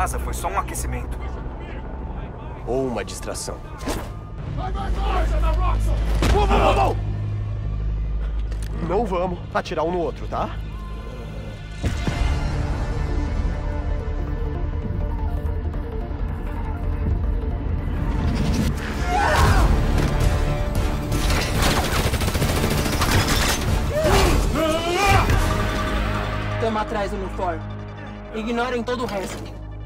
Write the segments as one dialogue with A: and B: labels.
A: vaza foi só um aquecimento.
B: Ou uma distração.
C: Uou!
B: Não vamos atirar um no outro, tá?
D: Tamo atrás, uniforme. Ignorem todo o resto.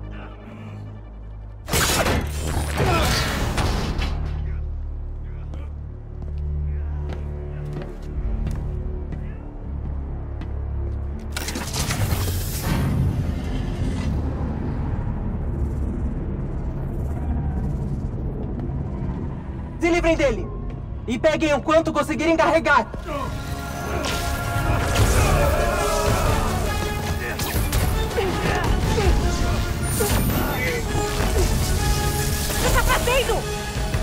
D: Se livrem dele! E peguem o quanto conseguirem carregar!
E: O que tá fazendo?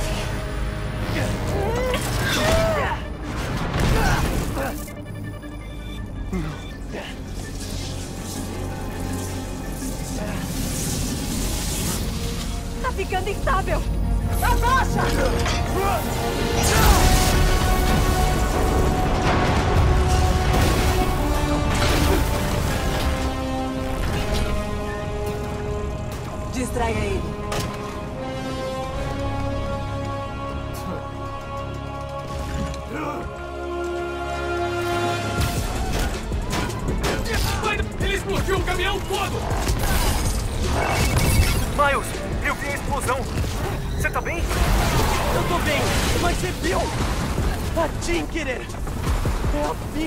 E: Tá ficando instável! Abaixa!
D: Distraia ele.
C: Ele explodiu o caminhão todo!
A: Miles, eu vi a explosão. Você tá bem?
B: Eu tô bem, mas você viu? A Tinkerer! É a fim!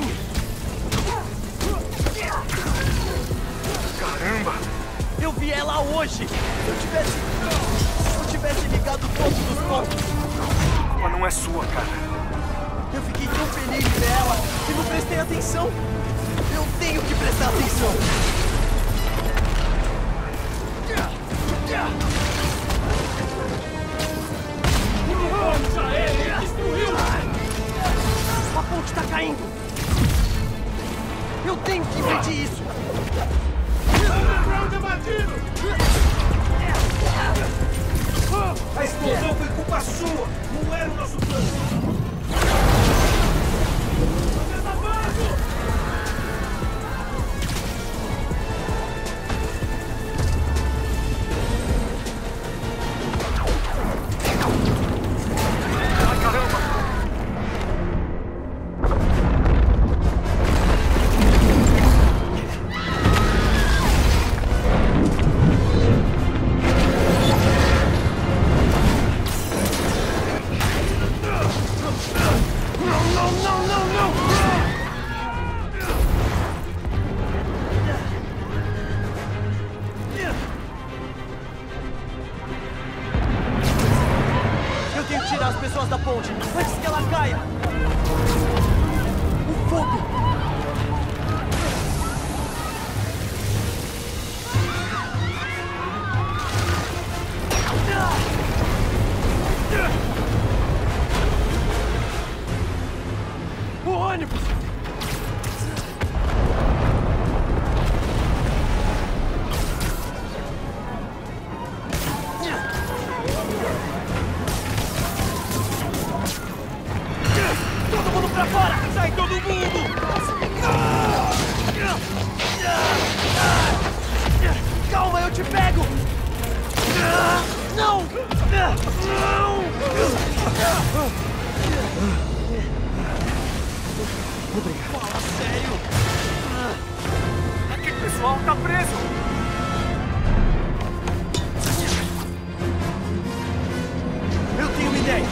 A: Caramba!
B: Eu vi ela hoje! Se eu tivesse ligado todos os pontos!
A: A culpa não é sua, cara.
B: Eu fiquei tão feliz de ver ela e não prestei atenção! Eu tenho que prestar atenção!
C: Nossa, ele destruiu!
B: A ponte tá caindo! Eu tenho que impedir isso!
C: Underground abatido!
A: A explosão foi culpa sua! Não era o nosso plano! Ai, caramba!
B: Eu tenho que tirar as pessoas da ponte antes que ela caia! O fogo! O ônibus! Todo mundo pra fora! Sai todo mundo! Calma, eu te pego! Não! Não! Obrigado. Fala sério!
A: Aquele pessoal tá preso!
B: Eu tenho uma ideia!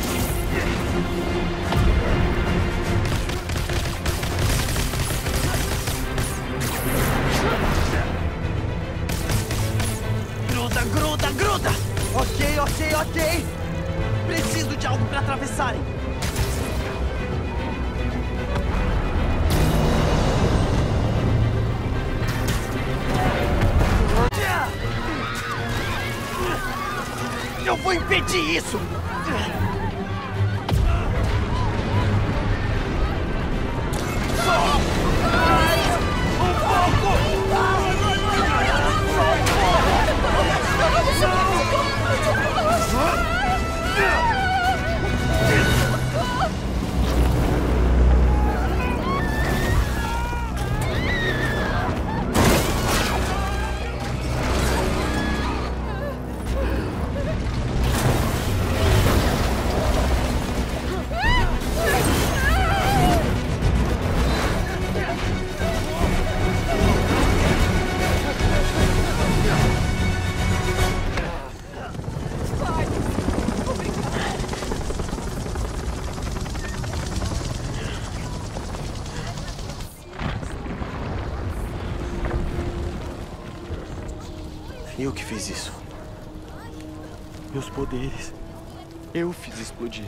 B: Gruda! Ok! Preciso de algo pra atravessarem! Eu vou impedir isso! Um pouco! Eu que fiz isso. Meus poderes. Eu fiz explodir.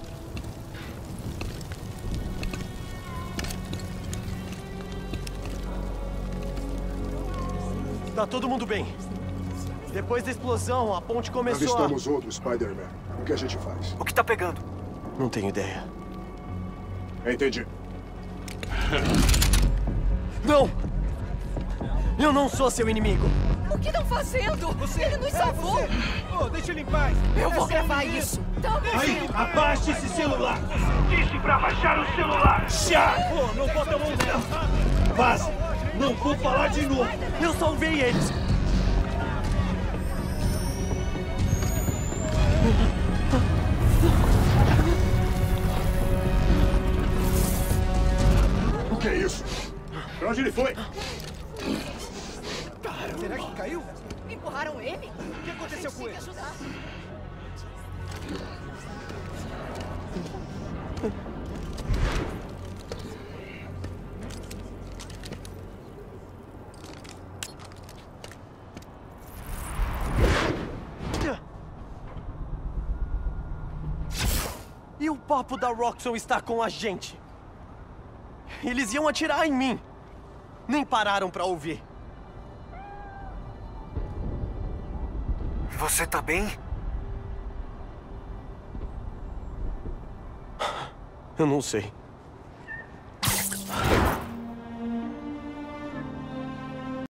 B: Tá todo mundo bem. Depois da explosão, a ponte começou
F: Avistamos outro Spider-Man. O que a gente faz?
B: O que tá pegando? Não tenho ideia.
F: Entendi.
B: Não! Eu não sou seu inimigo.
E: O que estão fazendo? Ele nos salvou!
A: Oh, deixa ele em paz!
E: Eu vou gravar isso!
A: Aí, abaixe esse celular! Disse pra baixar o celular! Já! Oh, não bota a mão nela! Vaze! Não vou falar de novo!
B: Eu salvei eles.
F: O que é isso? Pra onde ele foi?
A: Será que caiu?
E: Empurraram ele?
A: O que aconteceu com ele?
E: Ajudar.
B: E o papo da Roxxon está com a gente? Eles iam atirar em mim. Nem pararam pra ouvir.
G: Você tá bem?
B: Eu não sei.